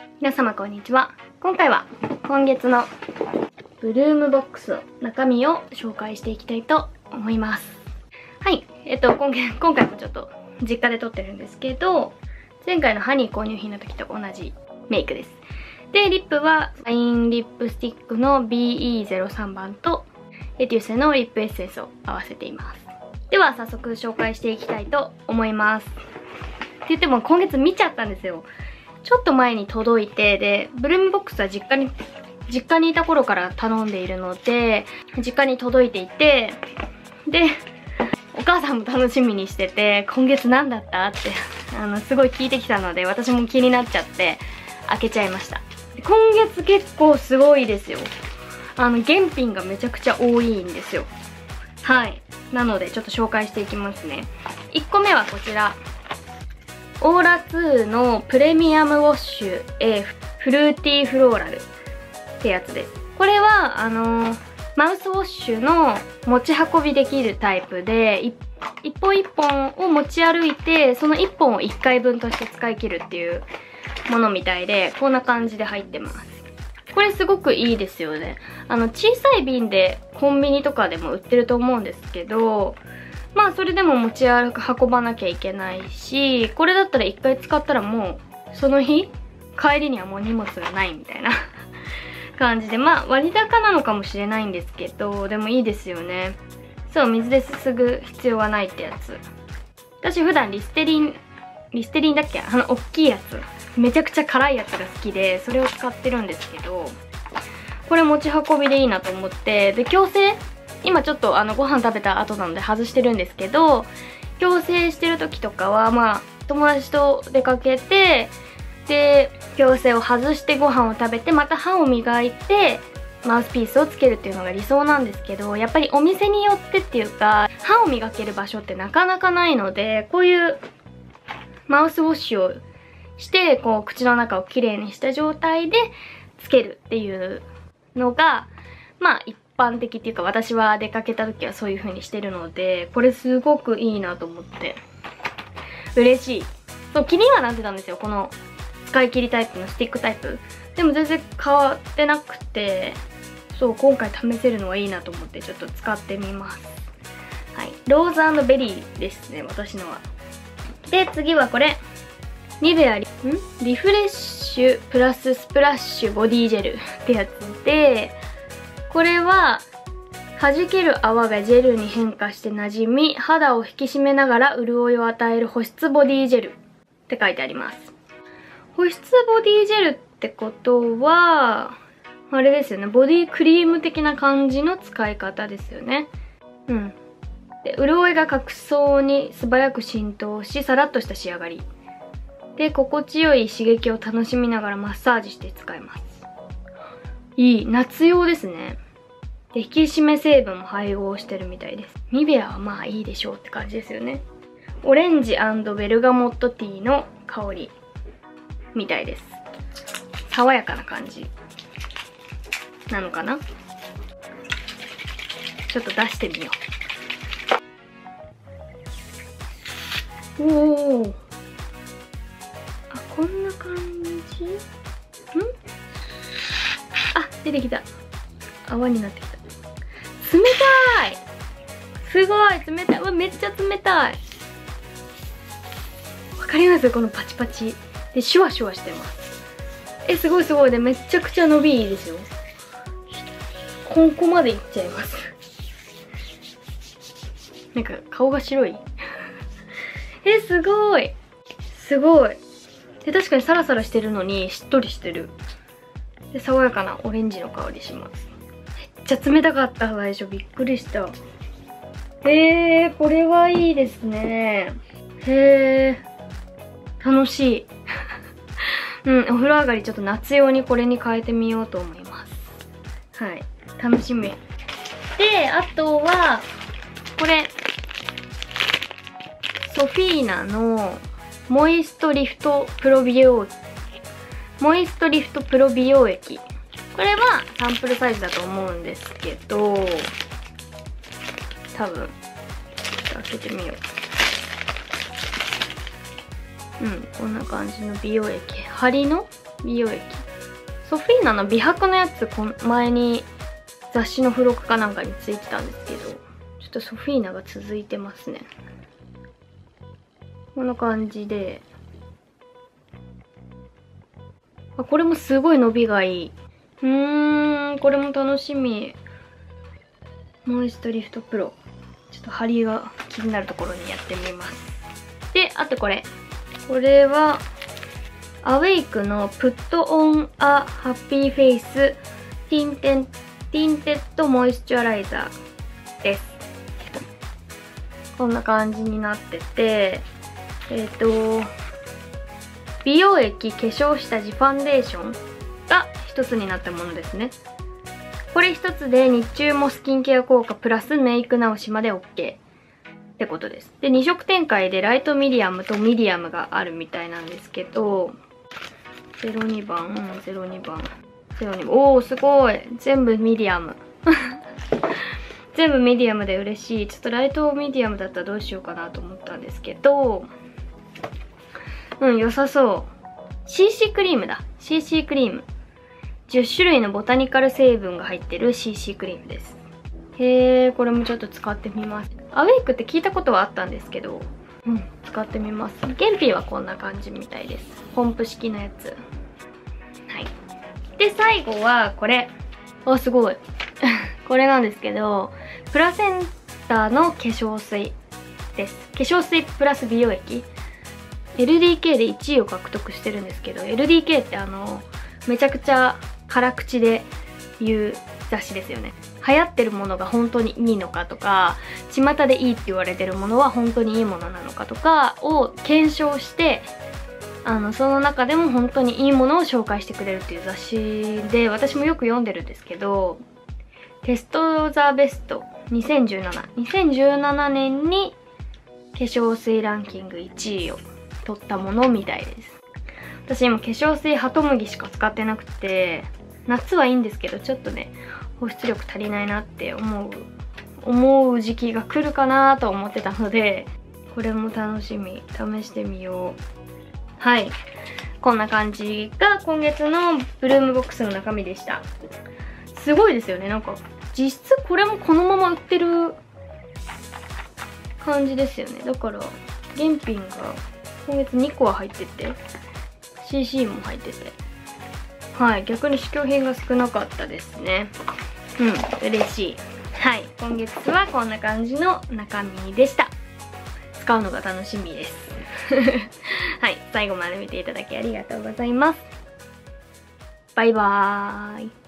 皆様こんにちは。今回は今月のブルームボックスの中身を紹介していきたいと思います。はい、今回もちょっと実家で撮ってるんですけど、前回のハニー購入品の時と同じメイクです。で、リップはファインリップスティックの BE03 番とエテューセのリップエッセンスを合わせています。では早速紹介していきたいと思います。って言っても今月見ちゃったんですよ。ちょっと前に届いて、で、ブルームボックスは実家にいた頃から頼んでいるので、実家に届いていて、で、お母さんも楽しみにしてて、今月何だったってすごい聞いてきたので、私も気になっちゃって開けちゃいました。今月結構すごいですよ。原品がめちゃくちゃ多いんですよ。はい。なのでちょっと紹介していきますね。1個目はこちら。オーラ2のプレミアムウォッシュ フルーティーフローラルってやつです。これはマウスウォッシュの持ち運びできるタイプで、一本一本を持ち歩いて、その1本を1回分として使い切るっていうものみたいで、こんな感じで入ってます。これすごくいいですよね。小さい瓶でコンビニとかでも売ってると思うんですけど、まあそれでも持ち運ばなきゃいけないし、これだったら1回使ったらもうその日帰りにはもう荷物がないみたいな感じで、まあ割高なのかもしれないんですけど、でもいいですよね。そう、水ですぐ必要がないってやつ。私普段リステリンだっけ、大きいやつ、めちゃくちゃ辛いやつが好きで、それを使ってるんですけど、これ持ち運びでいいなと思って、で、矯正今ちょっとご飯食べた後なので外してるんですけど、矯正してる時とかはまあ友達と出かけて、で矯正を外してご飯を食べて、また歯を磨いてマウスピースをつけるっていうのが理想なんですけど、やっぱりお店によってっていうか、歯を磨ける場所ってなかなかないので、こういうマウスウォッシュをしてこう口の中をきれいにした状態でつけるっていうのがまあ一般的っていうか、私は出かけた時はそういう風にしてるので、これすごくいいなと思って嬉しい。そう、気にはなってたんですよ、この使い切りタイプのスティックタイプ。でも全然変わってなくて、そう、今回試せるのはいいなと思ってちょっと使ってみます。はい、ローズ&ベリーですね、私のは。で、次はこれニベアリフレッシュプラススプラッシュボディジェルってやつで、これは弾ける泡がジェルに変化して馴染み、肌を引き締めながら潤いを与える保湿ボディジェルって書いてあります。保湿ボディジェルってことはあれですよね、ボディクリーム的な感じの使い方ですよね。うん。で、潤いが角層に素早く浸透し、さらっとした仕上がりで、心地よい刺激を楽しみながらマッサージして使えます。いい、夏用ですね。で、引き締め成分も配合してるみたいです。ニベアはまあいいでしょうって感じですよね。オレンジ&ベルガモットティーの香りみたいです。爽やかな感じなのかな。ちょっと出してみよう。おお、あ、こんな感じ。あ、出てきた。泡になってきた。冷たい、すごい冷たい。うわ、めっちゃ冷たい。わかります？このパチパチでシュワシュワしてます。すごいすごい。で、めちゃくちゃ伸びいいですよ。ここまでいっちゃいます。なんか顔が白いすごいすごい。で、確かにサラサラしてるのにしっとりしてる。で、爽やかなオレンジの香りします。めっちゃ冷たかった、最初。びっくりした。これはいいですね。楽しいうん、お風呂上がりちょっと夏用にこれに変えてみようと思います。はい、楽しみ。で、あとはこれソフィーナのモイストリフトプロ美容液。これはサンプルサイズだと思うんですけど、多分開けてみよこんな感じの美容液、針の美容液、ソフィーナの美白のやつ前に雑誌の付録かなんかについてたんですけど、ちょっとソフィーナが続いてますね。こんな感じで、これもすごい伸びがいい。これも楽しみ。モイストリフトプロ、ちょっと張りが気になるところにやってみます。で、あとこれはアウェイクのプットオンアハッピーフェイスティンテッドモイスチュアライザーです。こんな感じになってて、美容液、化粧下地、ファンデーションが一つになったものですね。これ一つで日中もスキンケア効果プラスメイク直しまで OK ってことです。で、2色展開でライトミディアムとミディアムがあるみたいなんですけど、02番、02番。おー、すごい。全部ミディアム。全部ミディアムで嬉しい。ちょっとライトミディアムだったらどうしようかなと思ったんですけど、良さそう。CC クリームだ。CC クリーム。10種類のボタニカル成分が入ってる CC クリームです。へー、これもちょっと使ってみます。アウェイクって聞いたことはあったんですけど、使ってみます。原品はこんな感じみたいです。ポンプ式のやつ。はい。で、最後はこれ。すごい。これなんですけど、プラセンタの化粧水です。化粧水プラス美容液。LDK で1位を獲得してるんですけど、LDK ってめちゃくちゃ辛口で言う雑誌ですよね。流行ってるものが本当にいいのかとか、巷でいいって言われてるものは本当にいいものなのかとかを検証して、その中でも本当にいいものを紹介してくれるっていう雑誌で、私もよく読んでるんですけど、テストザベスト2017年に化粧水ランキング1位を取ったものみたいです。私今化粧水ハトムギしか使ってなくて、夏はいいんですけどちょっとね保湿力足りないなって思う時期が来るかなと思ってたので、これも楽しみ、試してみよう。はい、こんな感じが今月のブルームボックスの中身でした。すごいですよね。なんか実質これもこのまま売ってる感じですよね。だから原品が今月2個は入ってて CC も入ってて、はい、逆に試供品が少なかったですね。嬉しい。はい、今月はこんな感じの中身でした。使うのが楽しみですはい、最後まで見ていただきありがとうございます。バイバーイ。